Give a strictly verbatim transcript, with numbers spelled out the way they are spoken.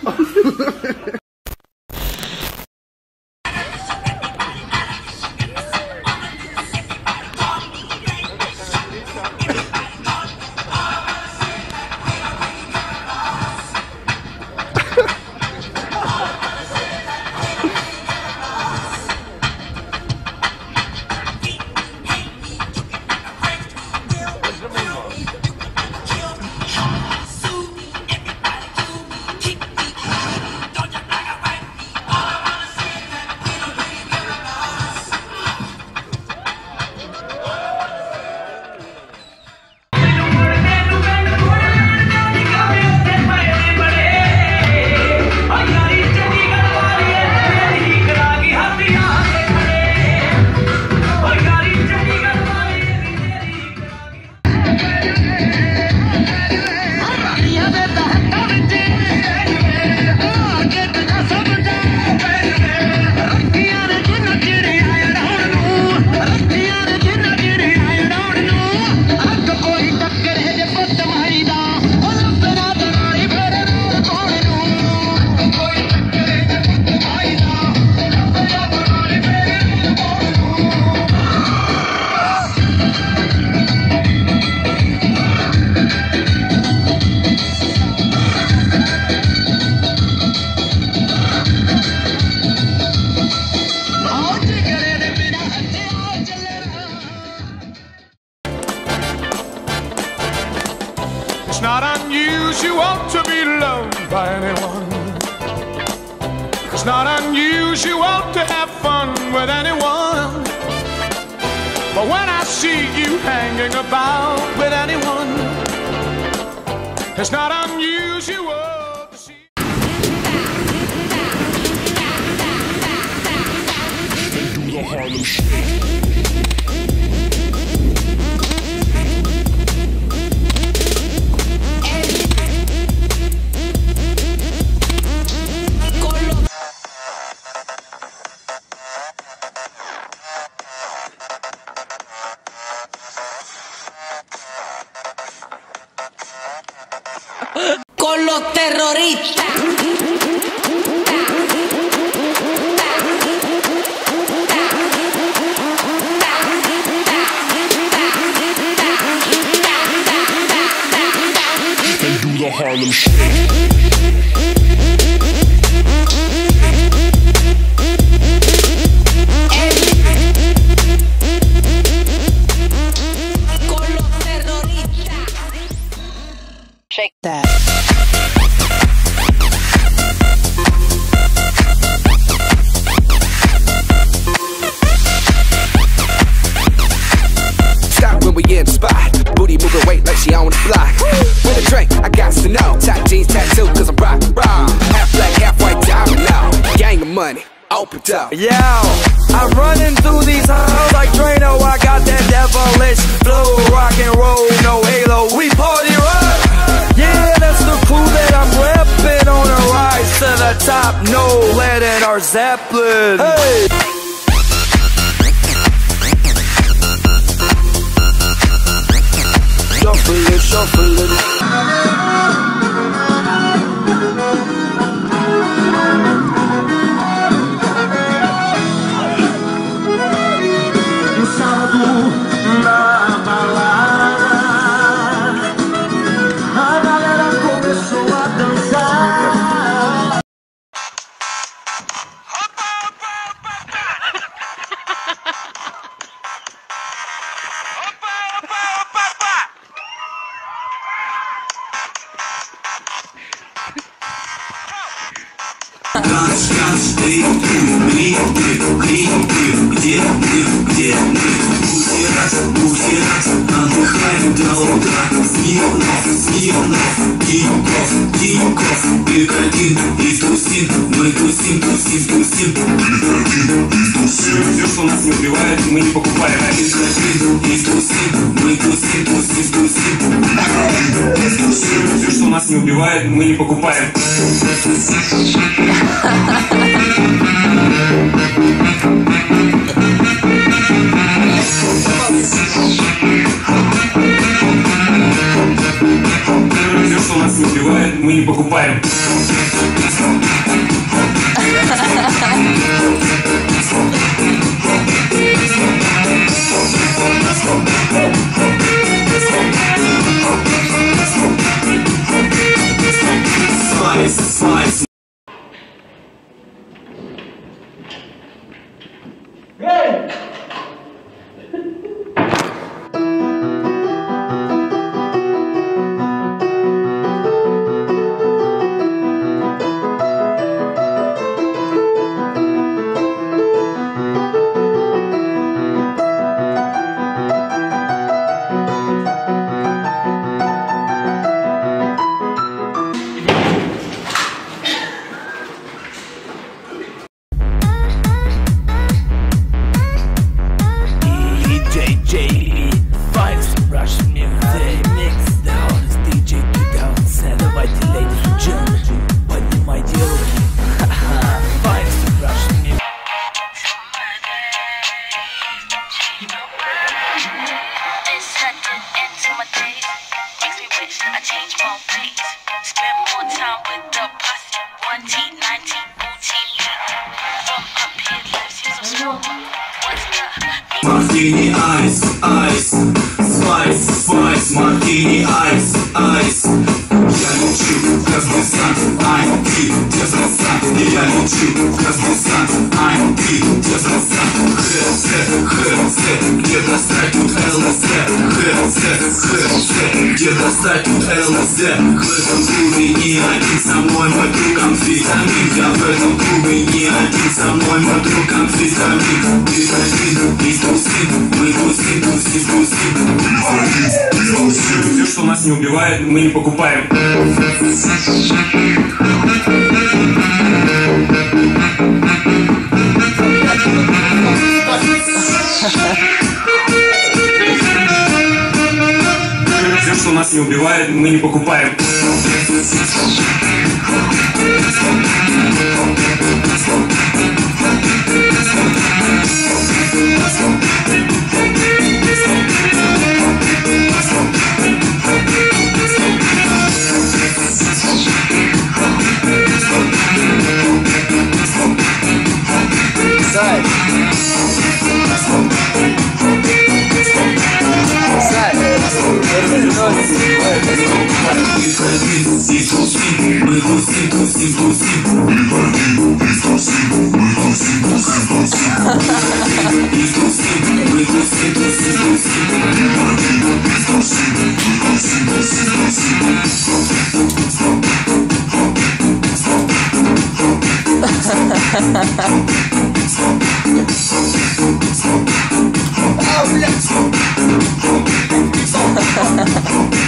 It's not unusual to be loved by anyone. It's not unusual to have fun with anyone. But when I see you hanging about with anyone, it's not unusual to see. Do the Harlem Shake. Con los terroristas. And do the Harlem Shake. Shake that. Stop when we in the spot. Booty moving weight like she on the block. With a drink, I got to know. Tight jeans tattoo, cause I'm rock, rock. Half black, half white diamond now. Gang of money, open up. Yo, I'm running through these halls like Drano. I got that devilish flow. Rock and roll, no halo. We party rock. Yeah, that's the crew that I'm reppin', on a rise to the top. No lead in our Zeppelin. Hey. Shuffle it, shuffle it. Ганс, Ганс, ты, ты, ты, ты, ты, где мы, где мы? Пусть раз, пусть раз, отдыхаем до утра. Смирнов, Смирнов, Тиньков, Тиньков, Бекодин и Тусин, мы тусим, тусим, тусим. Бекодин и Тусин. Все, что нас не убивает, мы не покупаем. Бекодин и Тусин, мы тусим, тусим, тусим. Бекодин и Тусин. Все, что нас не убивает, мы не покупаем. Все, что нас не убивает, мы не покупаем. Слайс, слайс. Мартини айс, айс, спайс, спайс, мартини айс, айс. Я лечу, как десант, I'm deep, десант. Я лечу, как десант, I'm deep, десант. ХЦ, ХЦ, где достать тут ЛСД? ХЦ, ХЦ, где достать тут ЛСД? В этом клубе не один со мной, мой друг амфетамин. Я в этом клубе не один со мной, мой друг амфетамин. Ты один, и тусим, мы тусим, тусим, тусим. Все, что нас не убивает, мы не покупаем. Все, что нас не убивает, мы не покупаем. Мы тусим, тусим, тусим. И тусим, мы тусим, тусим, тусим. И тусим, мы тусим, тусим, тусим. И тусим, мы тусим, тусим, тусим. А, блядь!